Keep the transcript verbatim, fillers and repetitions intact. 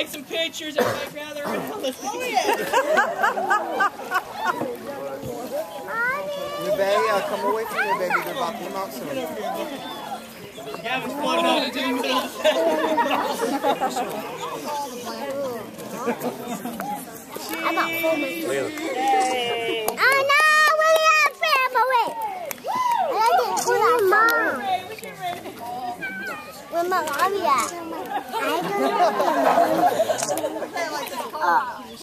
take some pictures. Everybody gather around. Oh, yeah. New baby, uh, come away from me, baby. They're about to come out soon. Gavin's floating out into the middle of the I'm about four minutes. Oh no, William family! I like to pull out mom. Where's my mommy at? I don't know.